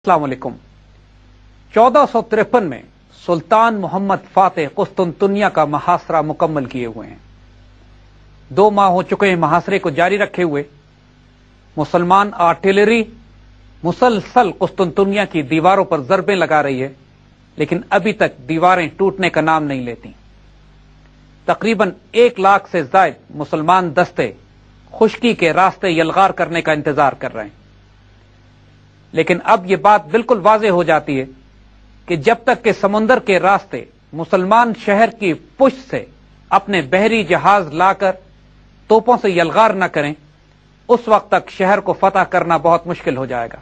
अस्सलाम वालेकुम। 1453 में सुल्तान मोहम्मद फातेह कुस्तुनतुनिया का महासरा मुकम्मल किए हुए हैं। 2 माह हो चुके हैं महासरे को जारी रखे हुए। मुसलमान आर्टिलरी मुसलसल कुस्तुनतुनिया की दीवारों पर जरबें लगा रही है, लेकिन अभी तक दीवारें टूटने का नाम नहीं लेती। तकरीबन 1 लाख से ज्यादा मुसलमान दस्ते खुश्की के रास्ते यलगार करने का इंतजार कर रहे हैं। लेकिन अब यह बात बिल्कुल वाज़ेह हो जाती है कि जब तक के समुंदर के रास्ते मुसलमान शहर की पुष्ट से अपने बहरी जहाज लाकर तोपों से यलगार न करें, उस वक्त तक शहर को फतह करना बहुत मुश्किल हो जाएगा।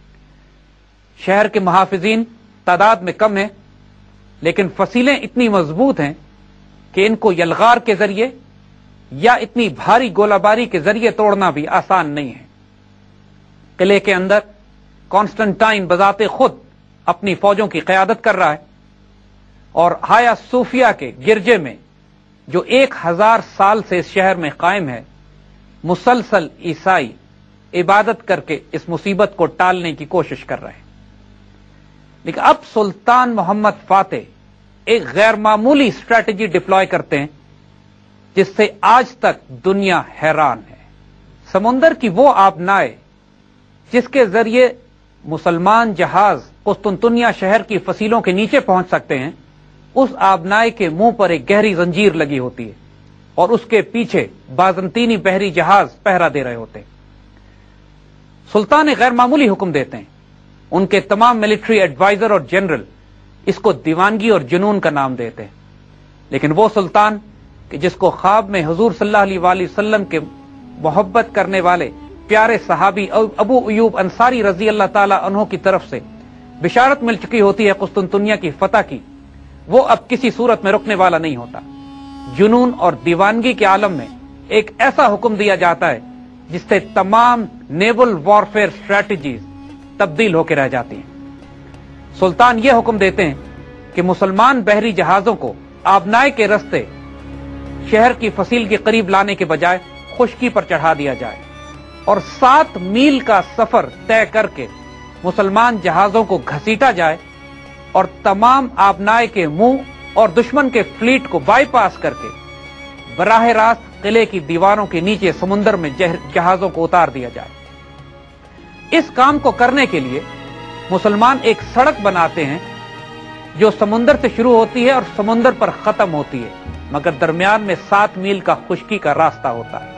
शहर के मुहाफिजीन तादाद में कम है, लेकिन फसीलें इतनी मजबूत हैं कि इनको यलगार के जरिए या इतनी भारी गोलाबारी के जरिए तोड़ना भी आसान नहीं है। किले के अंदर कॉन्स्टेंटाइन बजाते खुद अपनी फौजों की क़यादत कर रहा है और हाया सूफिया के गिरजे में, जो 1000 साल से इस शहर में कायम है, मुसलसल ईसाई इबादत करके इस मुसीबत को टालने की कोशिश कर रहे हैं। लेकिन अब सुल्तान मोहम्मद फातेह एक गैर मामूली स्ट्रैटेजी डिप्लॉय करते हैं जिससे आज तक दुनिया हैरान है। समुंदर की वो आबनाएं जिसके जरिए मुसलमान जहाज कुस्तुनतुनिया शहर की फसीलों के नीचे पहुंच सकते हैं, उस आबनाए के मुंह पर एक गहरी जंजीर लगी होती है और उसके पीछे बाजंतीनी बहरी जहाज पहरा दे रहे होते हैं। सुल्तान गैर मामूली हुक्म देते हैं। उनके तमाम मिलिट्री एडवाइजर और जनरल इसको दीवानगी और जुनून का नाम देते हैं। लेकिन वो सुल्तान कि जिसको ख्वाब में हुजूर सल्लल्लाहु अलैहि वसल्लम के मोहब्बत करने वाले प्यारे सहाबी अबू अयूब अंसारी रजी अल्लाह ताला अन्हो की तरफ से बिशारत मिल चुकी होती है कुस्तुनतुनिया की फतह की, वो अब किसी सूरत में रुकने वाला नहीं होता। जुनून और दीवानगी के आलम में एक ऐसा हुक्म दिया जाता है जिससे तमाम नेवल वॉरफेयर स्ट्रैटेजीज तब्दील होकर रह जाती हैं। सुल्तान ये हुक्म देते हैं कि मुसलमान बहरी जहाजों को आबनाए के रास्ते शहर की फसील के करीब लाने के बजाय खुश्की पर चढ़ा दिया जाए और 7 मील का सफर तय करके मुसलमान जहाजों को घसीटा जाए और तमाम आबनाए के मुंह और दुश्मन के फ्लीट को बाईपास करके बराह रास्त किले की दीवारों के नीचे समुंदर में जहाजों को उतार दिया जाए। इस काम को करने के लिए मुसलमान एक सड़क बनाते हैं जो समुंदर से शुरू होती है और समुंदर पर खत्म होती है, मगर दरमियान में 7 मील का खुश्की का रास्ता होता है।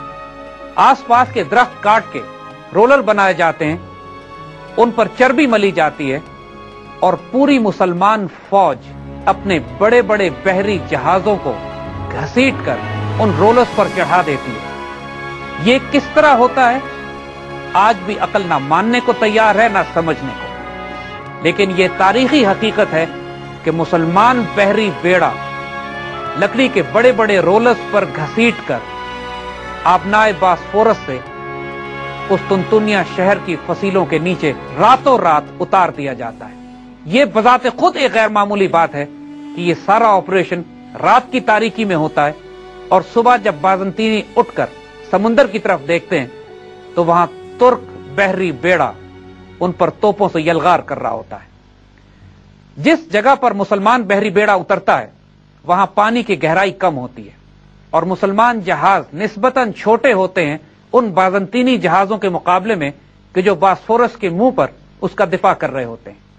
आसपास के दरख्त काट के रोलर बनाए जाते हैं, उन पर चर्बी मली जाती है और पूरी मुसलमान फौज अपने बड़े बड़े बहरी जहाजों को घसीट कर उन रोलर्स पर चढ़ा देती है। ये किस तरह होता है, आज भी अकल ना मानने को तैयार है ना समझने को। लेकिन यह तारीखी हकीकत है कि मुसलमान बहरी बेड़ा लकड़ी के बड़े बड़े रोलर्स पर घसीट कर आबनाए बास्फोरस से कुस्तुनतुनिया शहर की फसीलों के नीचे रातों रात उतार दिया जाता है। यह बजाते खुद एक गैर मामूली बात है कि यह सारा ऑपरेशन रात की तारीकी में होता है और सुबह जब बाजंतीनी उठकर समुंदर की तरफ देखते हैं तो वहां तुर्क बहरी बेड़ा उन पर तोपों से यलगार कर रहा होता है। जिस जगह पर मुसलमान बहरी बेड़ा उतरता है वहां पानी की गहराई कम होती है और मुसलमान जहाज निस्बतन छोटे होते हैं उन बाजंतीनी जहाजों के मुकाबले में कि जो बास्फोरस के मुंह पर उसका दिफा कर रहे होते हैं।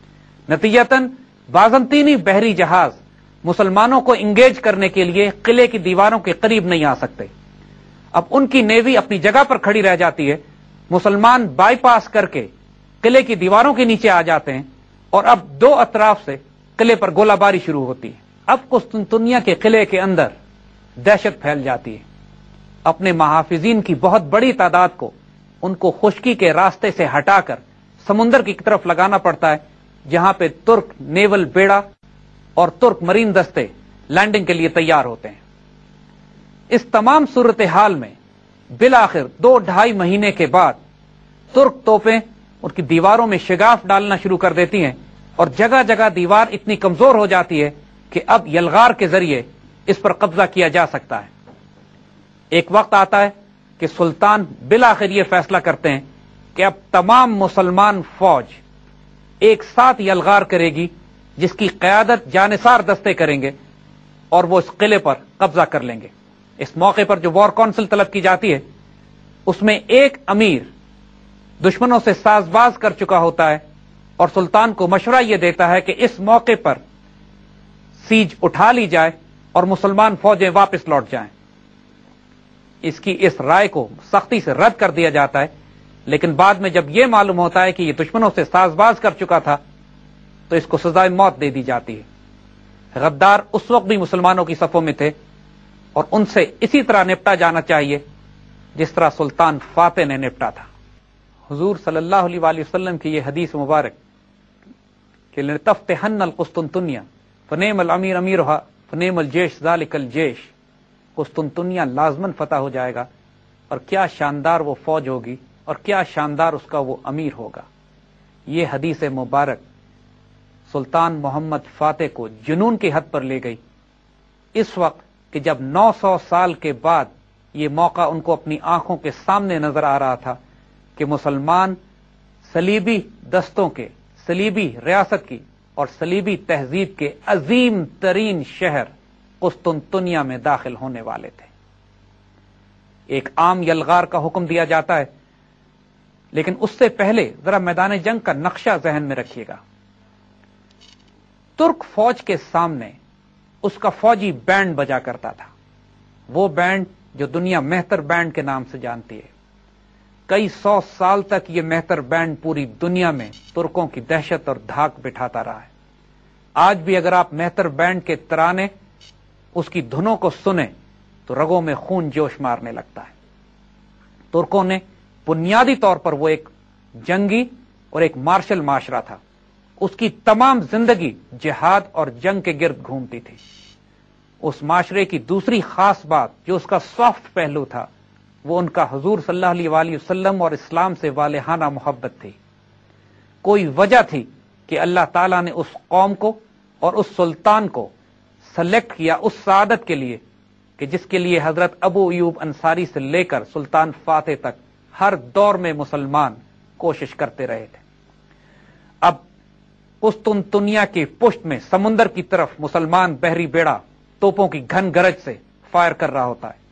नतीजतन बाजंतीनी बहरी जहाज मुसलमानों को इंगेज करने के लिए किले की दीवारों के करीब नहीं आ सकते। अब उनकी नेवी अपनी जगह पर खड़ी रह जाती है। मुसलमान बाईपास करके किले की दीवारों के नीचे आ जाते हैं और अब 2 अतराफ से किले पर गोलाबारी शुरू होती है। अब कुस्तुनतुनिया के किले के अंदर दहशत फैल जाती है। अपने महाफिजीन की बहुत बड़ी तादाद को उनको खुश्की के रास्ते से हटाकर समुंदर की तरफ लगाना पड़ता है, जहां पे तुर्क नेवल बेड़ा और तुर्क मरीन दस्ते लैंडिंग के लिए तैयार होते हैं। इस तमाम सूरत हाल में बिलाखिर 2-2.5 महीने के बाद तुर्क तोपें उनकी दीवारों में शिगाफ डालना शुरू कर देती हैं और जगह जगह दीवार इतनी कमजोर हो जाती है कि अब यलगार के जरिए इस पर कब्जा किया जा सकता है। एक वक्त आता है कि सुल्तान बिलाखिर ये फैसला करते हैं कि अब तमाम मुसलमान फौज ایک ساتھ یلغار کرے گی جس کی قیادت جانثار دستے کریں گے اور وہ اس قلعے پر قبضہ کر لیں گے۔ اس موقع پر جو وار کونسل طلب کی جاتی ہے اس میں ایک امیر دشمنوں سے ساز باز کر چکا ہوتا ہے اور سلطان کو مشورہ یہ دیتا ہے کہ اس موقع پر سیج اٹھا لی جائے اور مسلمان فوجیں واپس لوٹ جائیں۔ اس کی اس رائے کو سختی سے رد کر دیا جاتا ہے، لیکن بعد میں جب یہ معلوم ہوتا ہے کہ یہ دشمنوں سے ساز باز کر چکا تھا تو اس کو سزائے موت دے دی جاتی ہے۔ غدار اس وقت بھی مسلمانوں کی صفوں میں تھے اور ان سے اسی طرح نپٹا جانا چاہیے جس طرح سلطان فاتح نے نپٹا تھا۔ حضور صلی اللہ علیہ وآلہ وسلم کی یہ حدیث مبارک کہ لَتَفْتَحَنَّ الْقُسْطُنْطُنْیَةَ فَنِعْمَ الْأَمِیرُ أَمِیرُهَا فَنِعْمَ الْجَیْشُ ذَلِکَ الْجَیْشُ، قسطنطنیہ لازماً فتح ہو جائے گا اور کیا شاندار وہ فوج ہوگی اور کیا شاندار اس کا وہ امیر ہوگا۔ یہ حدیث مبارک سلطان محمد فاتح کو جنون کی حد پر لے گئی، اس وقت کہ جب 900 سال کے بعد یہ موقع ان کو اپنی آنکھوں کے سامنے نظر آ رہا تھا کہ مسلمان صلیبی دستوں کے، صلیبی ریاست کی اور صلیبی تہذیب کے عظیم ترین شہر قسطنطنیہ میں داخل ہونے والے تھے۔ ایک عام یلغار کا حکم دیا جاتا ہے، لیکن اس سے پہلے ذرا میدان جنگ کا نقشہ ذہن میں رکھیے گا۔ ترک فوج کے سامنے اس کا فوجی بینڈ بجا کرتا تھا، وہ بینڈ جو دنیا مہتر بینڈ کے نام سے جانتی ہے۔ کئی 100 سال تک یہ مہتر بینڈ پوری دنیا میں ترکوں کی دہشت اور دھاک بٹھاتا رہا ہے۔ آج بھی اگر آپ مہتر بینڈ کے ترانے، اس کی دھنوں کو سنیں تو رگوں میں خون جوش مارنے لگتا ہے۔ ترکوں نے بنیادی طور پر وہ ایک جنگی اور ایک مارشل معاشرہ تھا، اس کی تمام زندگی جہاد اور جنگ کے گرد گھومتی تھی۔ اس معاشرے کی دوسری خاص بات جو اس کا سافٹ پہلو تھا وہ ان کا حضور صلی اللہ علیہ وآلہ وسلم اور اسلام سے والہانہ محبت تھی۔ کوئی وجہ تھی کہ اللہ تعالیٰ نے اس قوم کو اور اس سلطان کو سلیکٹ کیا اس سعادت کے لیے کہ جس کے لیے حضرت ابو ایوب انصاری سے لے کر سلطان فاتح تک ہر دور میں مسلمان کوشش کرتے رہے تھے۔ اب قسطنطنیہ کی پشت میں سمندر کی طرف مسلمان بحری بیڑا توپوں کی گھن گرج سے فائر کر رہا ہوتا ہے،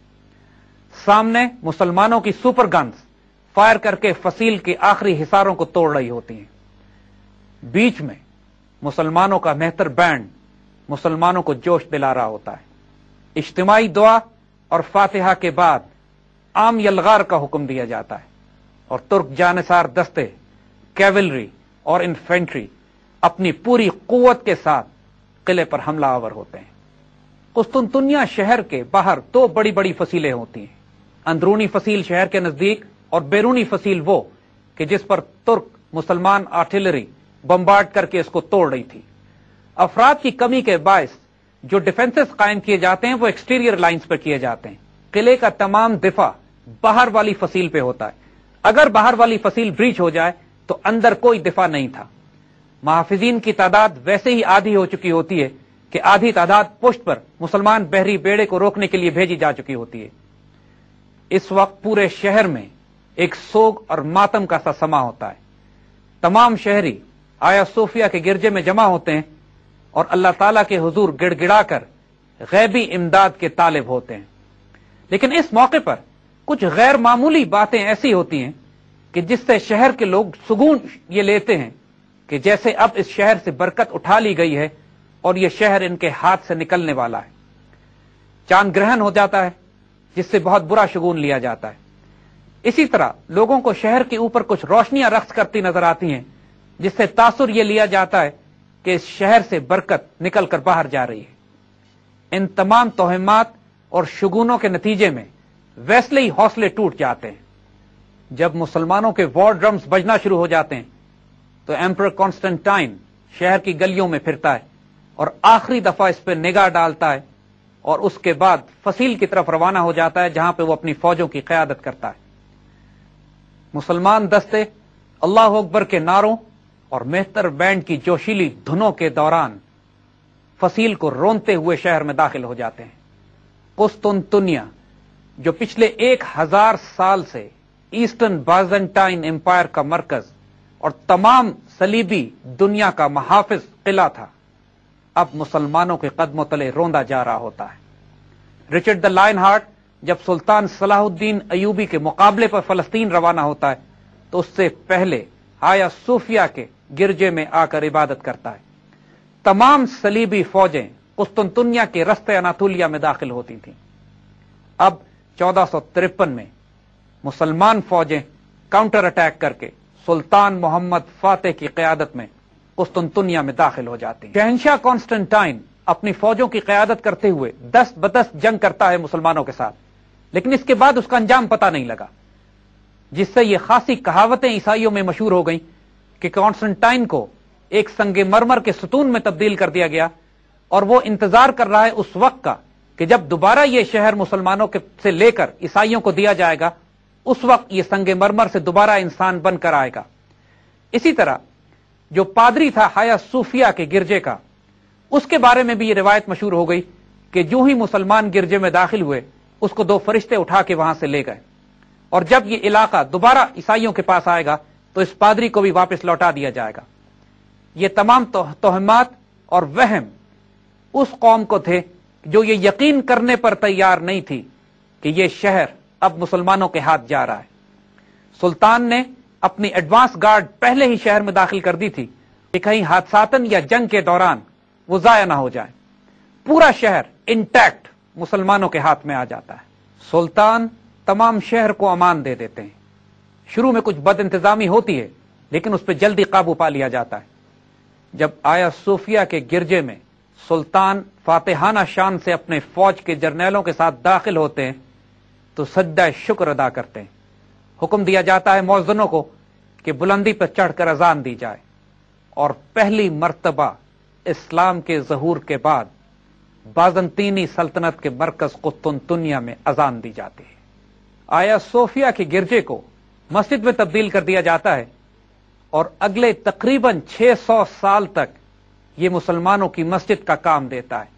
سامنے مسلمانوں کی سپر گنز فائر کر کے فصیل کے آخری حصاروں کو توڑ رہی ہوتی ہیں، بیچ میں مسلمانوں کا مہتر بینڈ مسلمانوں کو جوش دلا رہا ہوتا ہے۔ اجتماعی دعا اور فاتحہ کے بعد عام یلغار کا حکم دیا جاتا ہے اور ترک جانثار دستے، کیولری اور انفینٹری اپنی پوری قوت کے ساتھ قلعے پر حملہ آور ہوتے ہیں۔ قسطنطنیہ شہر کے باہر دو بڑی بڑی فصیلیں ہوتی ہیں، اندرونی فصیل شہر کے نزدیک اور بیرونی فصیل وہ کہ جس پر ترک مسلمان آرٹلری بمبارڈ کر کے اس کو توڑ رہی تھی۔ افراد کی کمی کے باعث جو ڈیفنسز قائم کیے جاتے ہیں وہ ایکسٹیریئر لائنز پر کیے جاتے ہیں۔ قلعے کا تمام دفاع باہر والی فصیل پہ ہوتا ہے، اگر باہر والی فصیل بریچ ہو جائے تو اندر کوئی دفاع نہیں تھا۔ محافظین کی تعداد ویسے ہی آدھی ہو چکی ہوتی ہے کہ آدھی تعداد پشت پر مسلمان بحری بیڑے کو روکنے کے لیے بھیجی جا چکی ہوتی ہے۔ اس وقت پورے شہر میں ایک سوگ اور ماتم کا سا سما ہوتا ہے۔ تمام شہری آیا صوفیہ کے گرجے میں جمع ہوتے ہیں اور اللہ تعالیٰ کے حضور گڑ گڑا کر غیبی امداد کے طالب ہوتے ہیں۔ لیکن اس موقع پر کچھ غیر معمولی باتیں ایسی ہوتی ہیں کہ جس سے شہر کے لوگ سکون یہ لیتے ہیں کہ جیسے اب اس شہر سے برکت اٹھا لی گئی ہے اور یہ شہر ان کے ہاتھ سے نکلنے والا ہے۔ چاند گرہن ہو جاتا ہے جس سے بہت برا شگون لیا جاتا ہے۔ اسی طرح لوگوں کو شہر کے اوپر کچھ روشنیاں رقص کرتی نظر آتی ہیں جس سے تاثر یہ لیا جاتا ہے کہ اس شہر سے برکت نکل کر باہر جا رہی ہے۔ ان تمام توہمات اور شگونوں کے نتیجے میں ویسے ہی حوصلے ٹوٹ جاتے ہیں۔ جب مسلمانوں کے وار ڈرمز بجنا شروع ہو جاتے ہیں تو ایمپرر کانسٹنٹائن شہر کی گلیوں میں پھرتا ہے اور آخری دفعہ اس پہ نگاہ ڈالتا ہے اور اس کے بعد فصیل کی طرف روانہ ہو جاتا ہے جہاں پہ وہ اپنی فوجوں کی قیادت کرتا ہے۔ مسلمان دستے اللہ اکبر کے نعروں اور مہتر بینڈ کی جوشیلی دھنوں کے دوران فصیل کو رونتے ہوئے شہر میں داخل ہو جاتے ہیں۔ قسطنطنیہ جو پچھلے 1000 سال سے ایسٹرن بازنٹائن امپائر کا مرکز اور تمام सलीबी दुनिया का महाफिज किला था, अब मुसलमानों के कदमों तले रोंदा जा रहा होता है। रिचर्ड द लायन हार्ट जब सुल्तान सलाहुद्दीन अयूबी के मुकाबले पर फलस्तीन रवाना होता है तो उससे पहले हाया सूफिया के गिरजे में आकर इबादत करता है। तमाम सलीबी फौजें कुस्तुनतुनिया के रस्ते अनातोलिया में दाखिल होती थीं। अब 1453 में मुसलमान फौजें काउंटर अटैक करके सुल्तान मोहम्मद फातेह की क़यादत में कुस्तुनतुनिया में दाखिल हो जाती हैं। शहंशाह कॉन्स्टेंटाइन अपनी फौजों की क़यादत करते हुए 10 ब-10 जंग करता है मुसलमानों के साथ, लेकिन इसके बाद उसका अंजाम पता नहीं लगा, जिससे ये खासी कहावतें ईसाइयों में मशहूर हो गई कि कॉन्स्टेंटाइन को एक संगे मरमर के सतून में तब्दील कर दिया गया और वो इंतजार कर रहा है उस वक्त का कि जब दोबारा ये शहर मुसलमानों के से लेकर ईसाइयों को दिया जाएगा, उस वक्त ये संगे मरमर से दोबारा इंसान बनकर आएगा। इसी तरह जो पादरी था हाया सूफिया के गिरजे का, उसके बारे में भी ये रिवायत मशहूर हो गई कि जो ही मुसलमान गिरजे में दाखिल हुए उसको 2 फरिश्ते उठा के वहां से ले गए, और जब ये इलाका दोबारा ईसाइयों के पास आएगा तो इस पादरी को भी वापस लौटा दिया जाएगा। ये तमाम तोहमात और वहम उस कौम को थे जो ये यकीन करने पर तैयार नहीं थी कि ये शहर अब मुसलमानों के हाथ जा रहा है। सुल्तान ने अपनी एडवांस गार्ड पहले ही शहर में दाखिल कर दी थी कि कहीं हादसातन या जंग के दौरान वो जाया ना हो जाए। पूरा शहर इंटैक्ट मुसलमानों के हाथ में आ जाता है। सुल्तान तमाम शहर को अमान दे देते हैं। शुरू में कुछ बद इंतजामी होती है, लेकिन उस पर जल्दी काबू पा लिया जाता है। जब आया सूफिया के गिरजे में सुल्तान फातेहाना शान से अपने फौज के जर्नैलों के साथ दाखिल होते हैं तो सज्दा शुक्र अदा करते हैं। हुक्म दिया जाता है मौज़िनों को कि बुलंदी पर चढ़कर अजान दी जाए, और पहली मर्तबा इस्लाम के ज़हूर के बाद बाज़ंतीनी सल्तनत के मरकज कुस्तुनतुनिया में अजान दी जाती है। आया सोफिया के गिरजे को मस्जिद में तब्दील कर दिया जाता है और अगले तकरीबन 600 साल तक ये मुसलमानों की मस्जिद का काम देता है।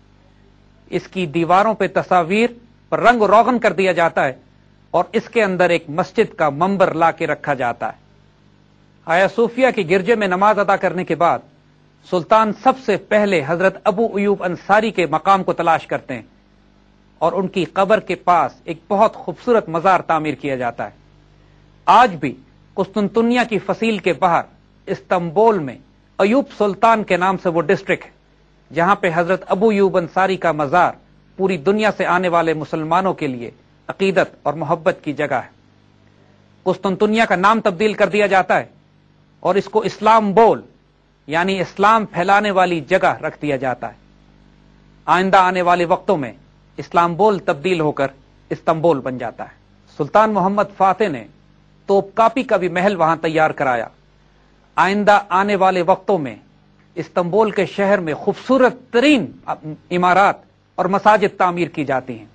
इसकी दीवारों पे तस्वीर पर रंग रोगन कर दिया जाता है और इसके अंदर एक मस्जिद का मंबर ला के रखा जाता है। आया सूफिया के गिरजे में नमाज अदा करने के बाद सुल्तान सबसे पहले हजरत अबू अयूब अंसारी के मकाम को तलाश करते हैं और उनकी कब्र के पास एक बहुत खूबसूरत मजार तामीर किया जाता है। आज भी कुस्तुनतुनिया की फसील के बाहर इस्तांबुल में अयूब सुल्तान के नाम से वो डिस्ट्रिक्ट है जहां पे हजरत अबू अयूब अंसारी का मजार पूरी दुनिया से आने वाले मुसलमानों के लिए अकीदत और मोहब्बत की जगह है। कुस्तुनतुनिया का नाम तब्दील कर दिया जाता है और इसको इस्लाम्बुल यानी इस्लाम फैलाने वाली जगह रख दिया जाता है। आइंदा आने वाले वक्तों में इस्लाम्बुल तब्दील होकर इस्तांबुल बन जाता है। सुल्तान मोहम्मद फातेह ने तोपकापी का भी महल वहां तैयार कराया। आइंदा आने वाले वक्तों में इस्तांबुल के शहर में खूबसूरत तरीन इमारत और मसाजिद तामीर की जाती हैं।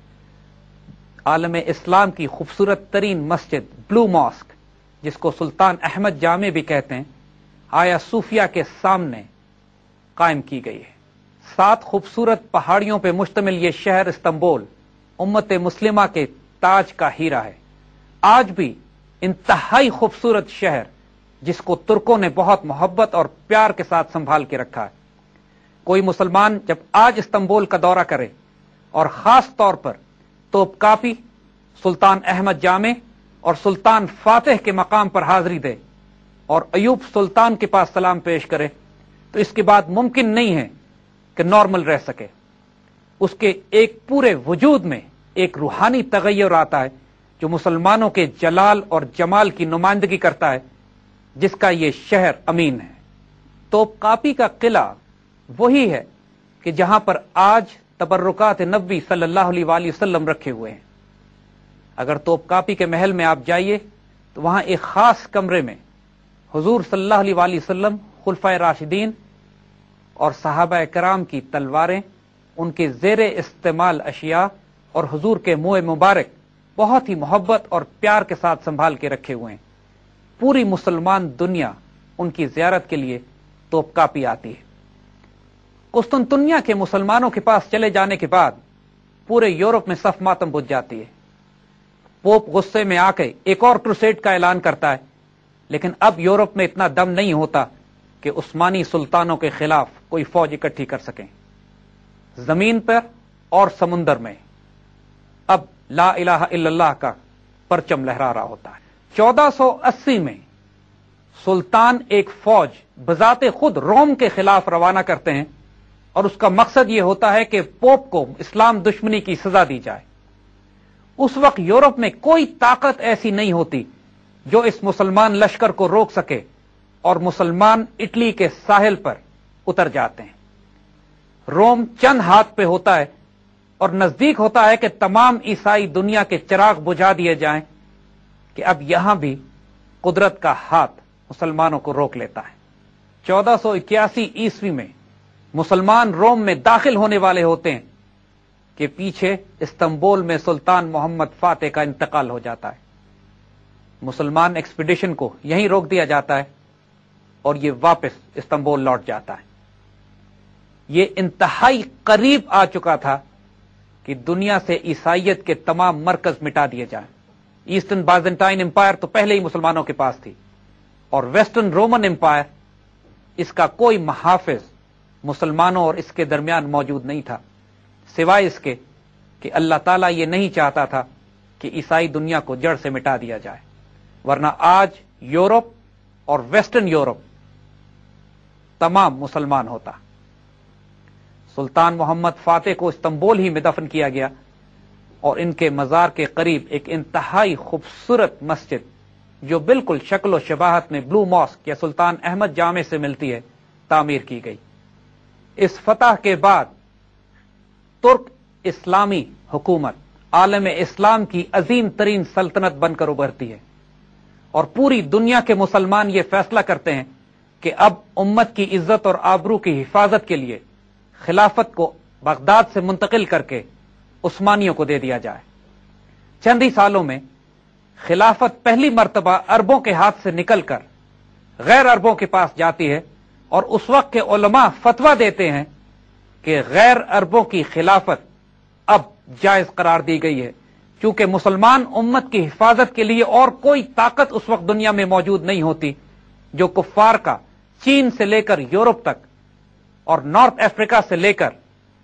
आलम इस्लाम की खूबसूरत तरीन मस्जिद ब्लू मॉस्क, जिसको सुल्तान अहमद जामे भी कहते हैं, आया सूफिया के सामने कायम की गई है। 7 खूबसूरत पहाड़ियों पर मुश्तमिल यह शहर इस्तांबुल उम्मत मुस्लिमा के ताज का हीरा है। आज भी इंतहाई खूबसूरत शहर जिसको तुर्कों ने बहुत मोहब्बत और प्यार के साथ संभाल के रखा है। कोई मुसलमान जब आज इस्तांबुल का दौरा करे और खास तौर पर तोपकापी, सुल्तान अहमद जामे और सुल्तान फातेह के मकाम पर हाजिरी दे और अयूब सुल्तान के पास सलाम पेश करे, तो इसके बाद मुमकिन नहीं है कि नॉर्मल रह सके। उसके एक पूरे वजूद में एक रूहानी तगय्युर आता है जो मुसलमानों के जलाल और जमाल की नुमाइंदगी करता है, जिसका ये शहर अमीन है। तोपकापी का किला वही है कि जहां पर आज तबर्रुकात नबी सल्लल्लाहु अलैहि वसल्लम रखे हुए हैं। अगर तोपकापी के महल में आप जाइए तो वहां एक खास कमरे में हुजूर सल्लल्लाहु अलैहि वसल्लम, खुलफाए राशिदीन और सहाबा कराम की तलवारें, उनके ज़ेरे इस्तेमाल अशिया और हुजूर के मुंह मुबारक बहुत ही मोहब्बत और प्यार के साथ संभाल के रखे हुए हैं। पूरी मुसलमान दुनिया उनकी ज़ियारत के लिए तोपकापी आती है। कुस्तुनतुनिया के मुसलमानों के पास चले जाने के बाद पूरे यूरोप में सफ मातम बुझ जाती है। पोप गुस्से में आके एक और क्रूसेड का ऐलान करता है, لیکن اب یورپ میں اتنا دم نہیں ہوتا کہ عثمانی سلطانوں کے خلاف کوئی فوج اکٹھی کر سکیں. زمین پر اور سمندر میں اب لا الہ الا اللہ کا پرچم لہرا رہا ہوتا ہے. 1480 میں سلطان ایک فوج بذات خود روم کے خلاف روانہ کرتے ہیں اور اس کا مقصد یہ ہوتا ہے کہ پوپ کو اسلام دشمنی کی سزا دی جائے. اس وقت یورپ میں کوئی طاقت ایسی نہیں ہوتی جو اس مسلمان لشکر کو روک سکے اور مسلمان اٹلی کے ساحل پر اتر جاتے ہیں. روم چند ہاتھ پہ ہوتا ہے اور نزدیک ہوتا ہے کہ تمام عیسائی دنیا کے چراغ بجھا دیے جائیں کہ اب یہاں بھی قدرت کا ہاتھ مسلمانوں کو روک لیتا ہے. 1481 عیسوی میں مسلمان روم میں داخل ہونے والے ہوتے ہیں کہ پیچھے استنبول میں سلطان محمد فاتح کا انتقال ہو جاتا ہے. مسلمان ایکسپیڈیشن کو یہیں روک دیا جاتا ہے اور یہ واپس استنبول لوٹ جاتا ہے. یہ انتہائی قریب آ چکا تھا کہ دنیا سے عیسائیت کے تمام مرکز مٹا دیے جائیں. ایسٹرن بازنٹائن امپائر تو پہلے ہی مسلمانوں کے پاس تھی اور ویسٹرن رومن امپائر، اس کا کوئی محافظ مسلمانوں اور اس کے درمیان موجود نہیں تھا، سوائے اس کے کہ اللہ تعالیٰ یہ نہیں چاہتا تھا کہ عیسائی دنیا کو جڑ سے مٹا دیا جائے، ورنہ آج یورپ اور ویسٹرن یورپ تمام مسلمان ہوتا. سلطان محمد فاتح کو استنبول ہی میں دفن کیا گیا اور ان کے مزار کے قریب ایک انتہائی خوبصورت مسجد جو بالکل شکل و شباہت میں بلو ماسک یا سلطان احمد جامع سے ملتی ہے تعمیر کی گئی. اس فتح کے بعد ترک اسلامی حکومت عالم اسلام کی عظیم ترین سلطنت بن کر ابھرتی ہے اور پوری دنیا کے مسلمان یہ فیصلہ کرتے ہیں کہ اب امت کی عزت اور آبرو کی حفاظت کے لیے خلافت کو بغداد سے منتقل کر کے عثمانیوں کو دے دیا جائے. چند ہی سالوں میں خلافت پہلی مرتبہ عربوں کے ہاتھ سے نکل کر غیر عربوں کے پاس جاتی ہے اور اس وقت کے علماء فتویٰ دیتے ہیں کہ غیر عربوں کی خلافت اب جائز قرار دی گئی ہے، چونکہ مسلمان امت کی حفاظت کے لیے اور کوئی طاقت اس وقت دنیا میں موجود نہیں ہوتی جو کفار کا چین سے لے کر یورپ تک اور نارتھ افریقہ سے لے کر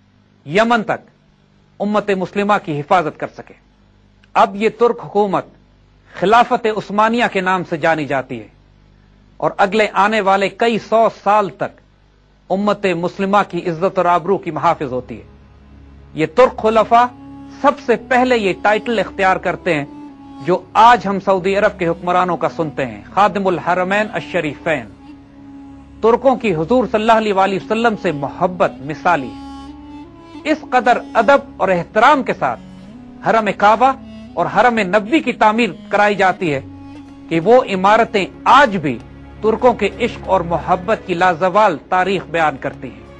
یمن تک امت مسلمہ کی حفاظت کر سکے. اب یہ ترک حکومت خلافت عثمانیہ کے نام سے جانی جاتی ہے اور اگلے آنے والے کئی سو سال تک امت مسلمہ کی عزت اور آبرو کی محافظ ہوتی ہے. یہ ترک خلفاء سب سے پہلے یہ ٹائٹل اختیار کرتے ہیں جو آج ہم سعودی عرب کے حکمرانوں کا سنتے ہیں، خادم الحرمین الشریفین. ترکوں کی حضور صلی اللہ علیہ وسلم سے محبت مثالی ہے. اس قدر ادب اور احترام کے ساتھ حرم کعبہ اور حرم نبوی کی تعمیر کرائی جاتی ہے کہ وہ عمارتیں آج بھی ترکوں کے عشق اور محبت کی لازوال تاریخ بیان کرتی ہیں.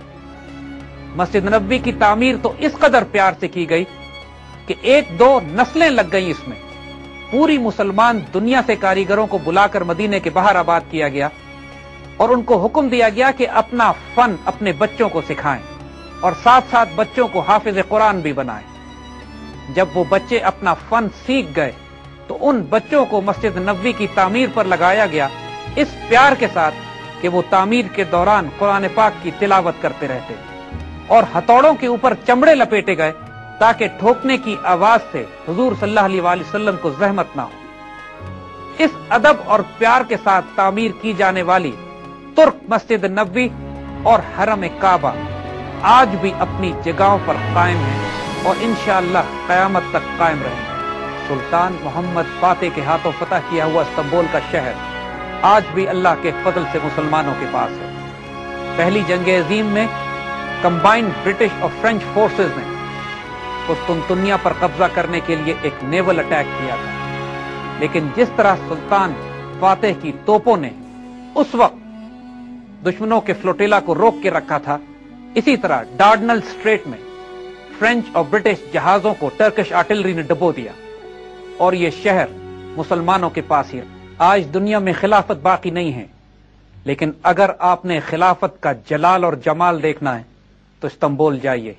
مسجد نبوی کی تعمیر تو اس قدر پیار سے کی گئی کہ ایک دو نسلیں لگ گئیں اس میں. پوری مسلمان دنیا سے کاریگروں کو بلا کر مدینے کے باہر آباد کیا گیا اور ان کو حکم دیا گیا کہ اپنا فن اپنے بچوں کو سکھائیں اور ساتھ ساتھ بچوں کو حافظ قرآن بھی بنائیں. جب وہ بچے اپنا فن سیکھ گئے تو ان بچوں کو مسجد نبوی کی تعمیر پر لگایا گیا اس پیار کے ساتھ کہ وہ تعمیر کے دوران قرآن پاک کی تلاوت کرتے رہتے اور ہتھوڑوں کے اوپر چمڑے لپیٹے گئے تاکہ ٹھوکنے کی آواز سے حضور صلی اللہ علیہ وسلم کو زحمت نہ ہو. اس ادب اور پیار کے ساتھ تعمیر کی جانے والی ترک مسجد نبوی اور حرم کعبہ آج بھی اپنی جگہوں پر قائم ہیں اور انشاءاللہ قیامت تک قائم رہیں گے. سلطان محمد فاتح کے ہاتھوں فتح کیا ہوا استنبول کا شہر آج بھی اللہ کے فضل سے مسلمانوں کے پاس ہے. پہلی جنگ عظیم میں کمبائنڈ برٹش اور فرینچ فورسز نے قسطنطنیہ پر قبضہ کرنے کے لیے ایک نیول اٹیک کیا تھا، لیکن جس طرح سلطان فاتح کی توپوں نے اس وقت دشمنوں کے فلوٹیلا کو روک کے رکھا تھا، اسی طرح ڈارڈنل سٹریٹ میں فرینچ اور برٹش جہازوں کو ٹرکش آرٹلری نے ڈبو دیا اور یہ شہر مسلمانوں کے پاس ہی. آج دنیا میں خلافت باقی نہیں ہے، لیکن اگر آپ نے خلافت کا جلال اور جمال دیکھنا ہے تو استنبول جائیے،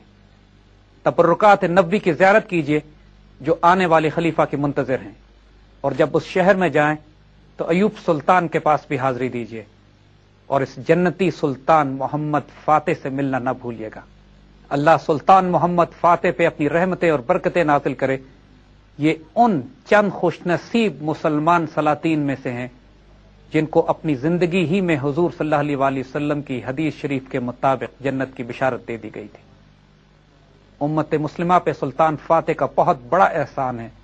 تبرکات نبوی کی زیارت کیجئے جو آنے والے خلیفہ کے منتظر ہیں، اور جب اس شہر میں جائیں تو ایوب سلطان کے پاس بھی حاضری دیجیے اور اس جنتی سلطان محمد فاتح سے ملنا نہ بھولیے گا۔ اللہ سلطان محمد فاتح پہ اپنی رحمتیں اور برکتیں نازل کرے۔ یہ ان چند خوش نصیب مسلمان سلاطین میں سے ہیں جن کو اپنی زندگی ہی میں حضور صلی اللہ علیہ وآلہ وسلم کی حدیث شریف کے مطابق جنت کی بشارت دے دی گئی تھی۔ امت مسلمہ پہ سلطان فاتح کا بہت بڑا احسان ہے